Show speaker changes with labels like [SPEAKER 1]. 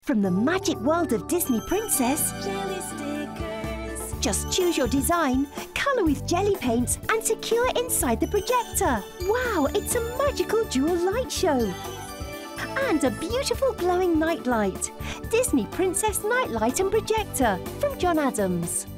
[SPEAKER 1] From the magic world of Disney Princess,
[SPEAKER 2] Jelly stickers.
[SPEAKER 1] just choose your design, colour with jelly paints and secure it inside the projector. Wow, it's a magical dual light show. And a beautiful glowing night light. Disney Princess Night Light and Projector from John Adams.